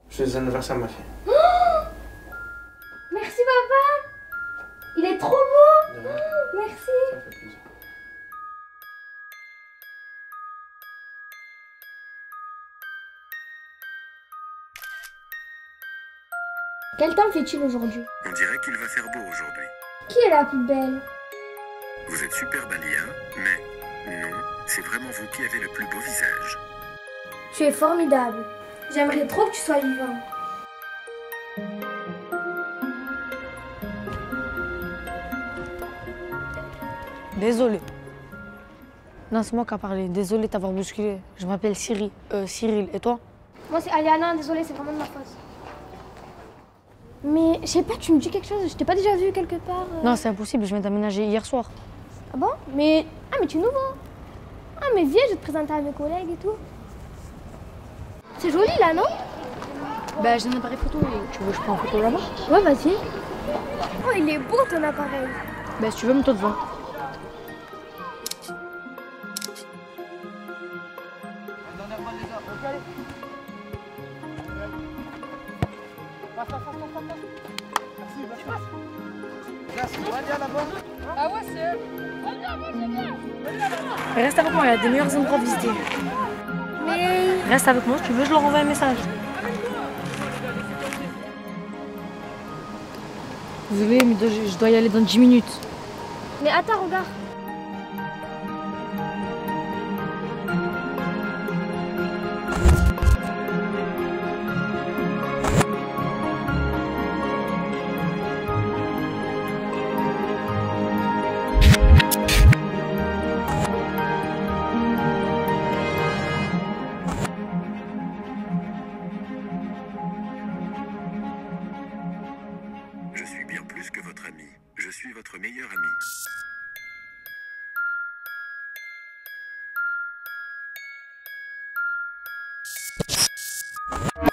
Joyeux anniversaire, ma fille. Oh, merci papa. Il est trop beau. De rien. Merci. Ça fait plaisir. Quel temps fait-il aujourd'hui? On dirait qu'il va faire beau aujourd'hui. Qui est la plus belle? Vous êtes super Balia, mais non, c'est vraiment vous qui avez le plus beau visage. Tu es formidable. J'aimerais trop que tu sois vivant. Désolé. Non, c'est moi qui a parlé. Désolé de t'avoir bousculé. Je m'appelle Cyril. Et toi? Moi c'est Aliana, désolée, c'est vraiment de ma faute. Mais je sais pas, tu me dis quelque chose, je t'ai pas déjà vu quelque part Non, c'est impossible, je viens d'aménager hier soir. Ah bon? Mais. Ah mais tu es nouveau. Ah mais viens, je vais te présenter à mes collègues et tout. C'est joli là, non? Bah, j'ai un appareil photo. Tu veux que je prenne en photo là-bas? Ouais, vas-y. Oh, il est beau ton appareil. Bah, si tu veux, mets-toi devant. Ah ouais, c'est elle. Reste avec moi, il y a des meilleurs endroits à visiter. Mais. Reste avec moi, si tu veux, je leur envoie un message. Désolé, mais je dois y aller dans 10 minutes. Mais attends, regarde. Je suis bien plus que votre ami. Je suis votre meilleur ami.